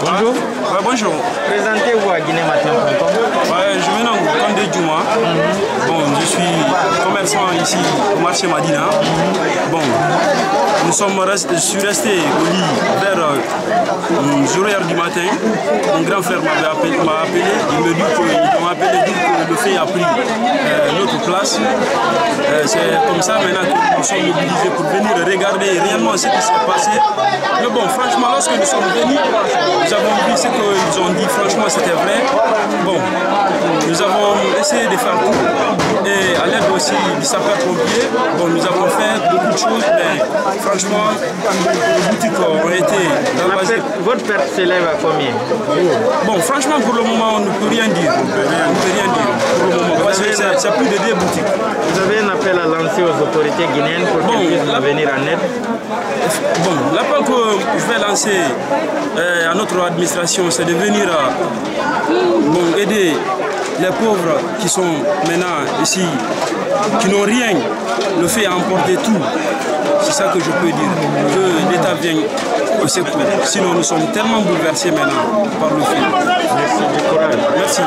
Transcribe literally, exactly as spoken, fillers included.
Bonjour. Ouais, bonjour. Présentez-vous à Guinée Matin point com. Ouais, je viens de Condé Djouma. Mm-hmm. Bon, je suis commerçant ici au marché Madina. Mm-hmm. Bon, nous sommes restés, je suis resté au lit vers euh, zéro heure du matin. Mon grand frère m'avait appelé, m'a appelé. Il me dit qu'il m'a appelé dire que le fait a pris euh, notre place. Euh, C'est comme ça maintenant que nous sommes mobilisés pour venir regarder réellement ce qui s'est passé. Mais bon, franchement, lorsque nous sommes venus, nous avons vu ce qu'ils ont dit. Franchement, c'était vrai. Bon, nous avons essayé de faire tout. Et à l'aide aussi du sapeur-pompier, bon, nous avons fait beaucoup de choses, mais franchement, les boutiques ont été ravagées. Votre perte s'élève à combien? Bon, franchement, pour le moment, on ne peut rien dire. On ne peut rien, on peut rien dire pour le moment. Parce que c'est plus de deux boutiques. Vous avez un appel à lancer aux autorités guinéennes pour bon, qu'elles puissent venir en aide? Bon, l'appel que je vais lancer euh, à notre administration, c'est de venir euh, bon, aider les pauvres qui sont maintenant ici, qui n'ont rien, le fait à emporter tout. C'est ça que je peux dire, que l'État vienne au secours. Sinon, nous sommes tellement bouleversés maintenant par le fait. Merci du courage. Merci.